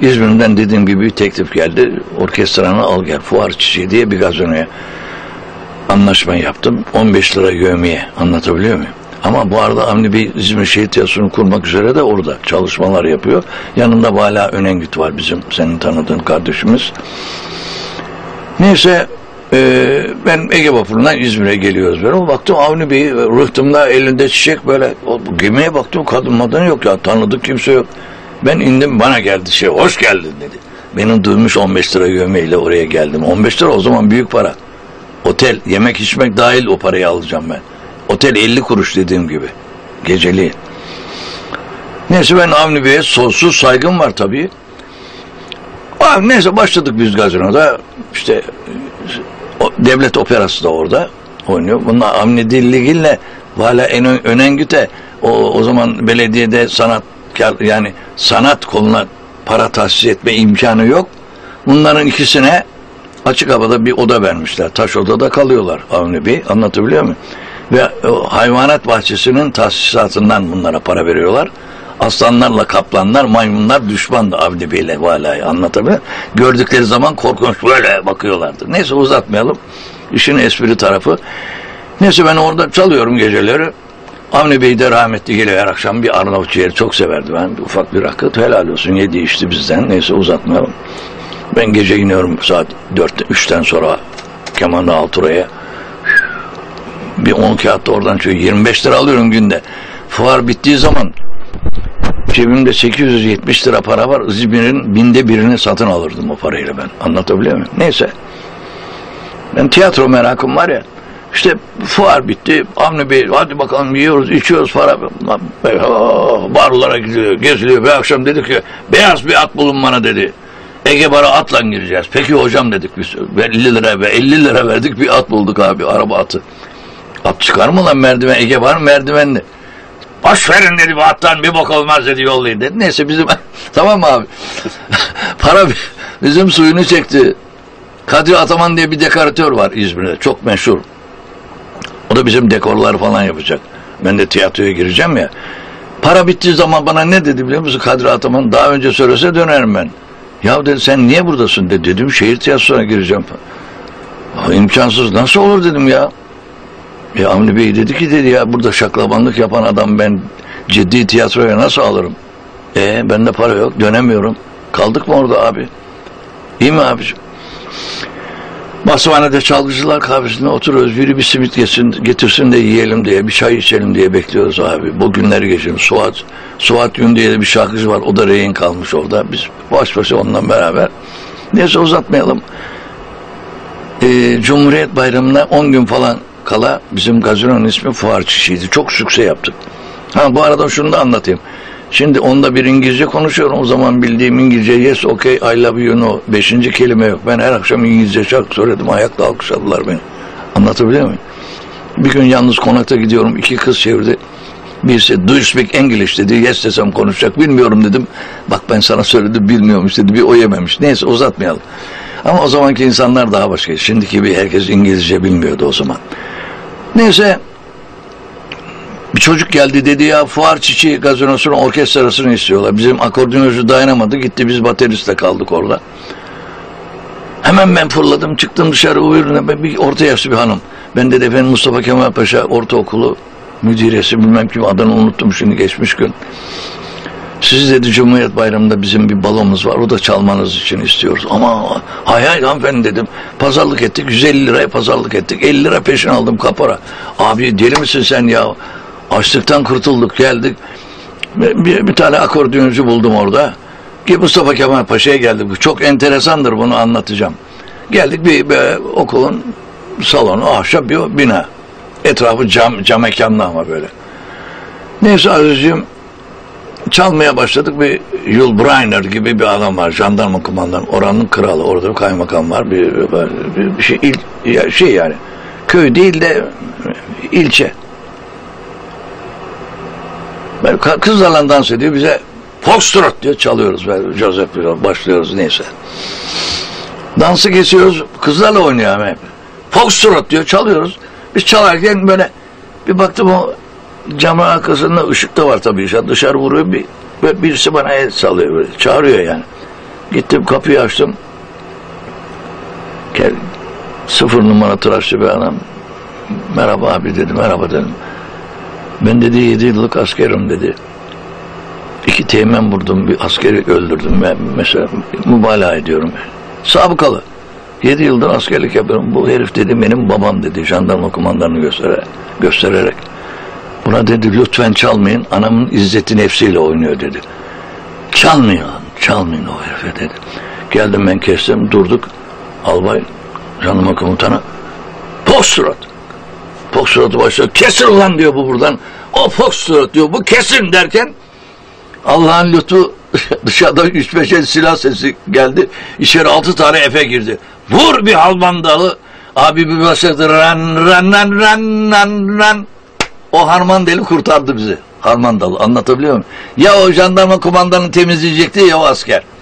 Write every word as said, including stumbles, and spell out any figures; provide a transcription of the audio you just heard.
İzmir'den dediğim gibi bir teklif geldi. Orkestranı al gel, Fuar Çiçeği diye bir gazinoya anlaşma yaptım. on beş lira yevmiye, anlatabiliyor muyum? Ama bu arada Avni Bey İzmir Şehir Tiyatrosu'nu kurmak üzere de orada çalışmalar yapıyor. Yanında Vala Önengüt var, bizim senin tanıdığın kardeşimiz. Neyse e, ben Ege Vapur'undan İzmir'e geliyoruz böyle. Baktım Avni Bey rıhtımda elinde çiçek böyle. O, gemiye baktım, kadın madın yok ya, tanıdık kimse yok. Ben indim, bana geldi şey, hoş geldin dedi. Benim duymuş on beş lira yevmiyeyle oraya geldim. on beş lira o zaman büyük para. Otel, yemek içmek dahil o parayı alacağım ben. Otel elli kuruş dediğim gibi. Geceliği. Neyse ben Avni Bey'e sonsuz saygım var tabii. Abi, neyse başladık biz gazinoda. İşte o, devlet operası da orada oynuyor. Bunlar Avni Dilligil'le Vala Önengüt'e o, o zaman belediyede sanat, yani sanat koluna para tahsis etme imkanı yok. Bunların ikisine açık havada bir oda vermişler. Taş odada kalıyorlar Avni Bey. Anlatabiliyor muyum? Ve o hayvanat bahçesinin tahsisatından bunlara para veriyorlar. Aslanlarla kaplanlar, maymunlar düşmandı Avni Bey'le Vala'yı, anlatabiliyor muyum? Gördükleri zaman korkunç böyle bakıyorlardı. Neyse uzatmayalım. İşin espri tarafı. Neyse ben orada çalıyorum geceleri. Avni Bey de rahmetli geliyor her akşam, bir Arnavut ciğeri çok severdi. Ben ufak bir rakı, helal olsun, yedi içti bizden. Neyse uzatmayalım. Ben gece iniyorum saat dörtte üçten sonra Kemanlı Altura'ya. Bir on kağıtta oradan çıkıyor. yirmi beş lira alıyorum günde. Fuar bittiği zaman cebimde sekiz yüz yetmiş lira para var. İzmir'in binde birini satın alırdım o parayla ben. Anlatabiliyor muyum? Neyse. Ben tiyatro merakım var ya. İşte fuar bitti. Avni Bey hadi bakalım yiyoruz, içiyoruz, para. Barlara gidiyor, geziliyor. Bir akşam dedik ki beyaz bir at bulun bana dedi. Ege Bar'a atla gireceğiz. Peki hocam dedik biz. elli lira ve elli lira verdik, bir at bulduk abi, araba atı. At çıkar mı lan merdiven? Ege Bar merdivenli. Boş verin dedi, bu attan bir bok olmaz dedi, yollayın dedi. Neyse bizim tamam mı abi? Para bizim suyunu çekti. Kadri Ataman diye bir dekoratör var İzmir'de. Çok meşhur. O da bizim dekorlar falan yapacak. Ben de tiyatroya gireceğim ya. Para bittiği zaman bana ne dedi biliyor musun Kadri Ataman? Daha önce söylese dönerim ben. Ya dedi sen niye buradasın dedi. Dedim şehir tiyatrosuna gireceğim. Ya, imkansız, nasıl olur dedim ya. Ya Avni Bey dedi ki dedi ya burada şaklabanlık yapan adam ben ciddi tiyatroya nasıl alırım? E bende para yok, dönemiyorum. Kaldık mı orada abi? İyi mi abiciğim? Basmanede çalgıcılar kahvesinde oturuyoruz. Biri bir simit getirsin, getirsin de yiyelim diye, bir çay içelim diye bekliyoruz abi. Bu günleri geçelim. Suat, Suat Yun diye de bir şarkıcı var. O da rehin kalmış orada. Biz baş başa onunla beraber. Neyse uzatmayalım. Ee, Cumhuriyet Bayramı'na on gün falan kala bizim gazinonun ismi Fuar Çiçeği'ydi. Çok sükse yaptık. Ha bu arada şunu da anlatayım. Şimdi onda bir İngilizce konuşuyorum. O zaman bildiğim İngilizce yes, okay, I love you, no. Beşinci kelime yok. Ben her akşam İngilizce şarkı söyledim. Ayakta alkışladılar beni. Anlatabiliyor muyum? Bir gün yalnız konakta gidiyorum. İki kız çevirdi. Birisi do you speak English dedi. Yes desem konuşacak. Bilmiyorum dedim. Bak ben sana söyledim bilmiyormuş dedi. Bir o yememiş. Neyse uzatmayalım. Ama o zamanki insanlar daha başka. Şimdiki gibi herkes İngilizce bilmiyordu o zaman. Neyse. Bir çocuk geldi dedi ya Fuar Çiçeği gazinosunun orkestrasını istiyorlar. Bizim akordeoncu dayanamadı, gitti, biz bateristle kaldık orada. Hemen ben fırladım, çıktım dışarı, buyurun, bir orta yaşlı bir hanım. Ben dedi efendim Mustafa Kemal Paşa Ortaokulu müdiresi bilmem kim, adını unuttum şimdi, geçmiş gün. Siz dedi Cumhuriyet Bayramı'nda bizim bir balomuz var, o da çalmanız için istiyoruz. Ama hay hay hanımefendi dedim. Pazarlık ettik, yüz elli liraya pazarlık ettik. elli lira peşin aldım kapora. Abi deli misin sen ya? Açlıktan kurtulduk, geldik. Bir, bir tane akordeoncu buldum orada. Ki Mustafa Kemal Paşa'ya geldik. Bu çok enteresandır, bunu anlatacağım. Geldik bir, bir okulun salonu, ahşap bir bina. Etrafı cam, cam mekanlı ama böyle. Neyse Azizciğim, çalmaya başladık. Bir Yul Brynner gibi bir adam var, jandarma kumandanı, oranın kralı, orada bir kaymakam var, bir, bir, bir şey, il, şey yani köy değil de ilçe. Ben kızlarla dans ediyor, bize Foxtrot diyor, çalıyoruz böyle, Joseph başlıyoruz, neyse. Dansı kesiyoruz, kızlarla oynuyor ama hep. Foxtrot diyor, çalıyoruz. Biz çalarken böyle bir baktım, o camın arkasında ışık da var tabii, dışarı vuruyor, bir, birisi bana el sallıyor böyle, çağırıyor yani. Gittim kapıyı açtım. Gel, sıfır numara tıraşlı bir adam. Merhaba abi dedi, merhaba dedim. Ben dedi yedi yıllık askerim dedi. İki teğmen vurdum, bir askeri öldürdüm ben mesela, mübalağa ediyorum. Sabıkalı. Yedi yıldır askerlik yapıyorum. Bu herif dedi benim babam dedi, jandarma kumandanını göstererek. göstererek. Buna dedi lütfen çalmayın, anamın izzeti nefsiyle oynuyor dedi. Çalmayın, çalmayın o herife dedi. Geldim ben kestim, durduk. Albay, jandarma komutanı, post surat. Post suratı başlıyor, kesin ulan diyor bu buradan. O post surat diyor, bu kesin derken Allah'ın lütfu dışarıda üç beş el silah sesi geldi. İçeri altı tane efe girdi. Vur bir halmandalı. Abi bir başladı. Ran ran ran ran ran ran. O harmandalı kurtardı bizi. Harmandalı. Anlatabiliyor muyum? Ya o jandarma kumandanı temizleyecekti ya o asker.